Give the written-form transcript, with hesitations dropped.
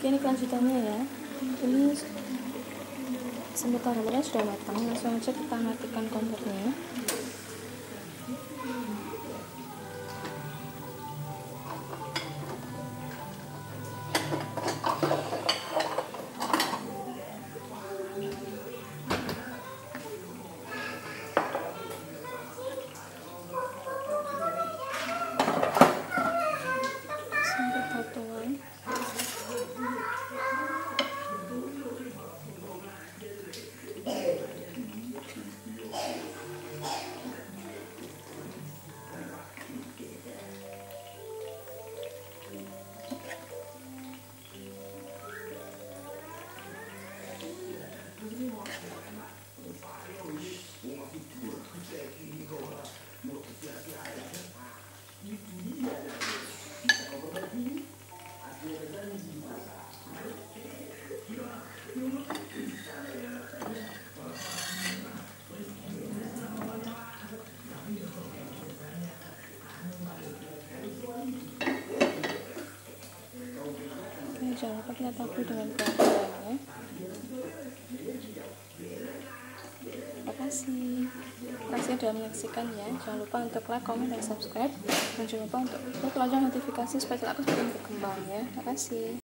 Oke, ini kelanjutannya ya. Ini semut tahunya sudah matang, langsung aja kita matikan kompornya. Sampai potongan. Jangan lupa kita taburi dengan pelan-pelan ya. Terima kasih sudah menyaksikan ya. Jangan lupa untuk like, comment, dan subscribe, dan jangan lupa untuk lonceng notifikasi supaya aku semakin berkembang ya. Terima kasih.